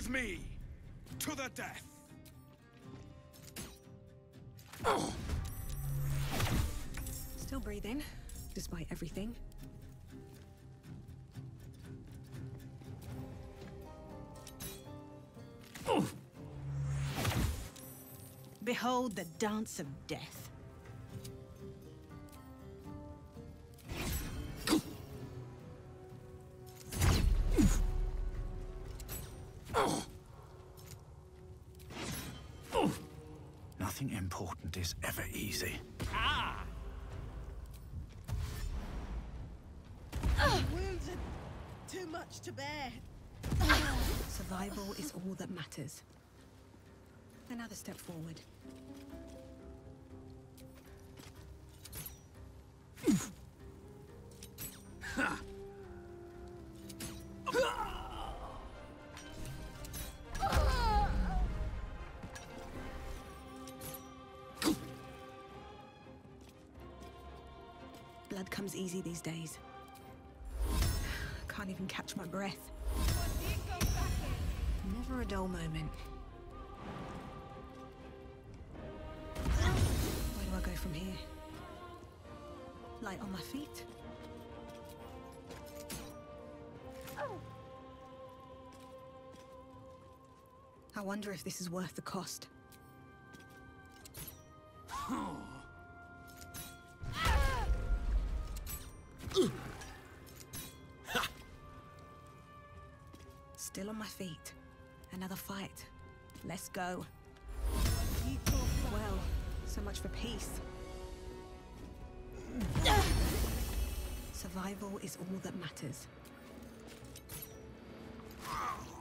With me, to the death! Still breathing, despite everything. Behold the dance of death. Nothing important is ever easy. Wounds are too much to bear. Survival is all that matters. Another step forward. Blood comes easy these days. Can't even catch my breath. Never a dull moment. Where do I go from here? Light on my feet? I wonder if this is worth the cost. Still on my feet. Another fight. Let's go. Well, so much for peace. Survival is all that matters.